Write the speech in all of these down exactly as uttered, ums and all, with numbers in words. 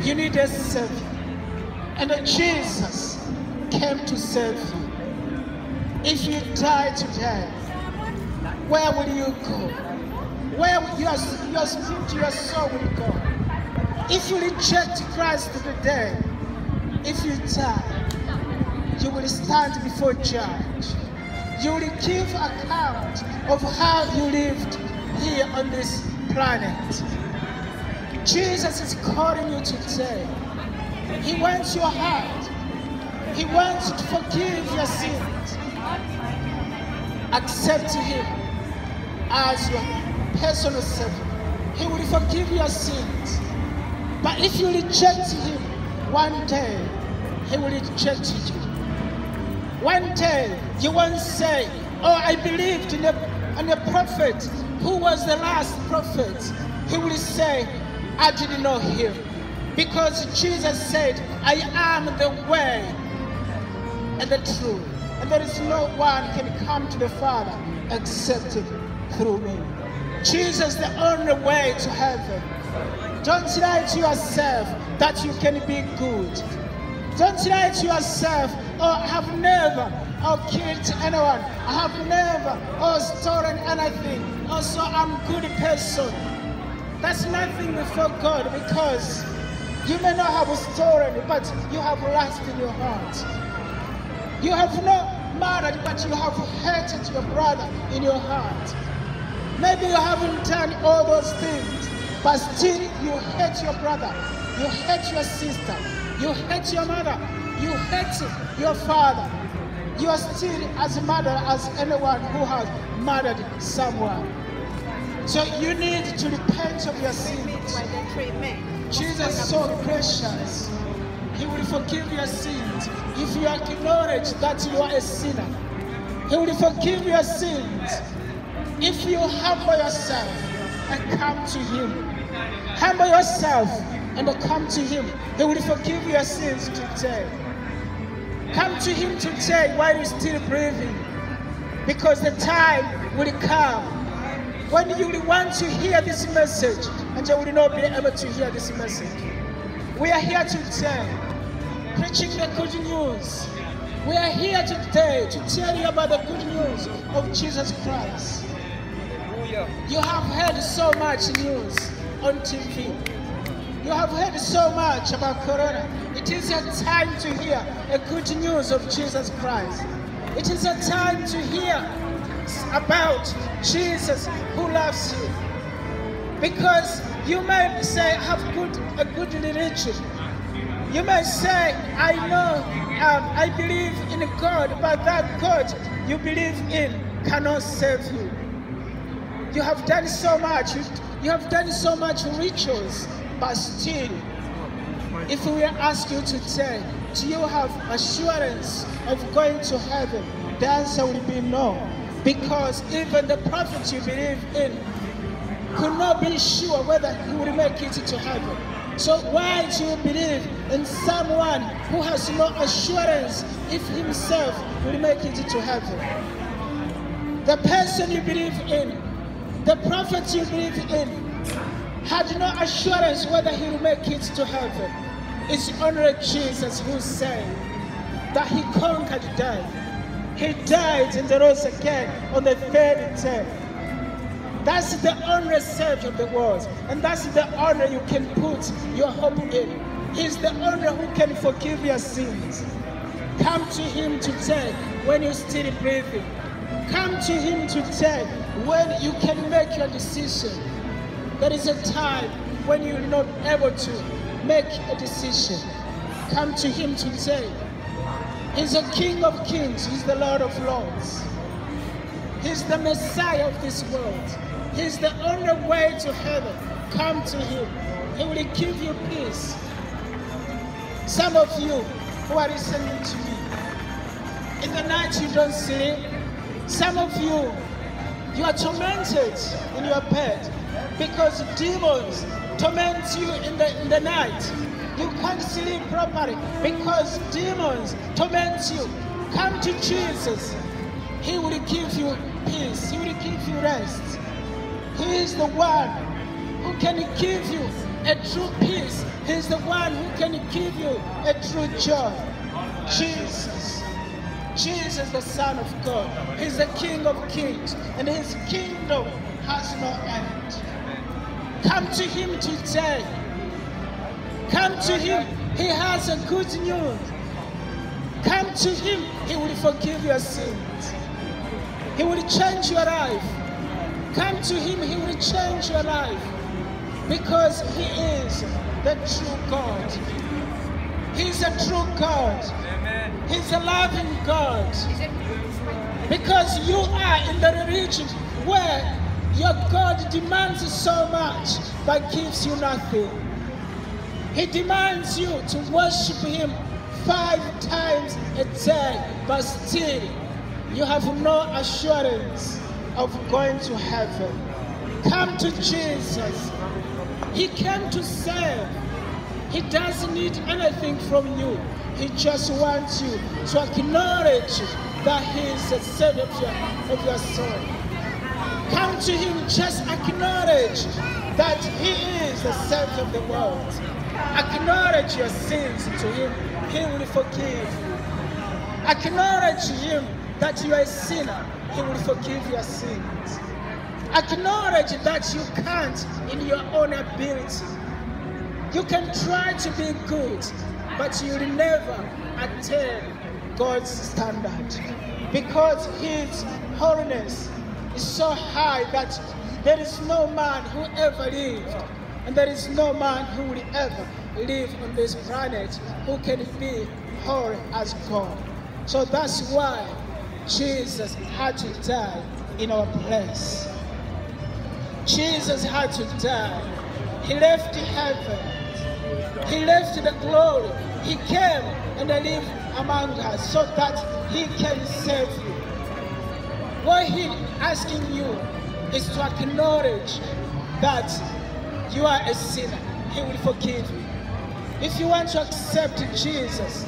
You need a Savior. And Jesus came to save you. If you die today, where will you go? Where will your, your spirit, your soul will go? If you reject Christ today, if you die, you will stand before judge. You will give account of how you lived here on this planet. Jesus is calling you today. He wants your heart. He wants to forgive your sins. Accept Him as your personal Savior. He will forgive your sins. But if you reject Him, one day He will reject you. One day you won't say, oh, I believed in a, in a prophet who was the last prophet. He will say, I didn't know Him. Because Jesus said, I am the way and the truth. And there is no one can come to the Father except through me. Jesus is the only way to heaven. Don't lie to yourself that you can be good. Don't lie to yourself, oh, I have never oh, killed anyone. I have never oh, stolen anything. Also, I'm a good person. That's nothing before God, because you may not have stolen, but you have lust in your heart. You have not murdered, but you have hated your brother in your heart. Maybe you haven't done all those things, but still you hate your brother, you hate your sister, you hate your mother, you hate your father. You are still as murdered as anyone who has murdered someone. So you need to repent of your sins. Jesus is so precious. He will forgive your sins. If you acknowledge that you are a sinner, He will forgive your sins. If you humble yourself and come to Him, humble yourself and come to Him, He will forgive your sins today. Come to Him today while you're still breathing, because the time will come when you will want to hear this message and you will not be able to hear this message. We are here today preaching the good news. We are here today to tell you about the good news of Jesus Christ. You have heard so much news on T V. You have heard so much about Corona. It is a time to hear a good news of Jesus Christ. It is a time to hear about Jesus who loves you. Because you may say, have good, a good religion. You may say, I know, um, I believe in God, but that God you believe in cannot save you. You have done so much, you have done so much rituals, but still, if we ask you today, do you have assurance of going to heaven? The answer will be no. Because even the prophet you believe in could not be sure whether he would make it to heaven. So why do you believe in someone who has no assurance if himself will make it to heaven? The person you believe in, the prophet you believe in, had no assurance whether he will make it to heaven. It's only Jesus who said that he conquered death. He died and rose again on the third day. That's the only Savior of the world. And that's the only you can put your hope in. He's the only who can forgive your sins. Come to Him today when you're still breathing. Come to Him today when you can make your decision. There is a time when you're not able to make a decision. Come to Him today. He's the King of Kings. He's the Lord of Lords. He's the Messiah of this world. He's the only way to heaven. Come to Him. He will give you peace. Some of you who are listening to me, in the night you don't sleep. Some of you, you are tormented in your bed because demons torment you in the, in the night. You can't sleep properly because demons torment you. Come to Jesus. He will give you peace. He will give you rest. He is the one who can give you a true peace. He's the one who can give you a true joy. Jesus. Jesus, the Son of God. He's the King of Kings, and his kingdom has no end. Come to him today. Come to him. He has a good news. Come to him. He will forgive your sins. He will change your life. Come to him. He will change your life. Because he is the true God. He's a true God. He's a loving God. Because you are in the religion where your God demands so much but gives you nothing. He demands you to worship him five times a day, but still you have no assurance of going to heaven. Come to Jesus. He came to save. He doesn't need anything from you. He just wants you to acknowledge that he is the Savior of your soul. Come to him, just acknowledge that he is the Savior of the world. Acknowledge your sins to him. He will forgive you. Acknowledge him that you are a sinner. He will forgive your sins. Acknowledge that you can't in your own ability. You can try to be good, but you will never attain God's standard. Because his holiness is so high that there is no man who ever lived, and there is no man who will ever live on this planet who can be holy as God. So that's why Jesus had to die in our place. Jesus had to die. He left heaven. He left the glory. He came and lived among us so that he can save you. What he's asking you is to acknowledge that you are a sinner. He will forgive you. If you want to accept Jesus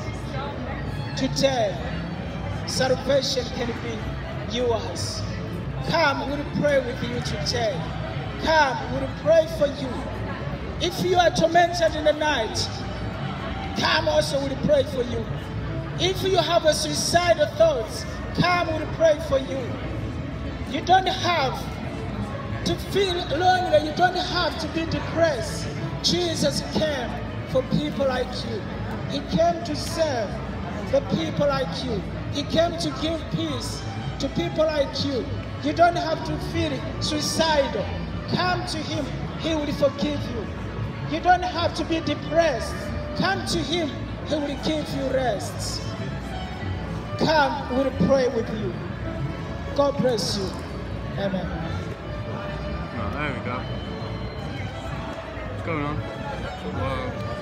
today, salvation can be yours. Come, we'll pray with you today. Come, we'll pray for you. If you are tormented in the night, come also, we'll pray for you. If you have a suicidal thoughts, come, we'll pray for you. You don't have to feel lonely. You don't have to be depressed. Jesus came for people like you. He came to serve the people like you. He came to give peace to people like you. You don't have to feel suicidal. Come to him. He will forgive you. You don't have to be depressed. Come to him. He will give you rest. Come, we'll pray with you. God bless you. Amen. Oh, there we go. What's going on? Whoa.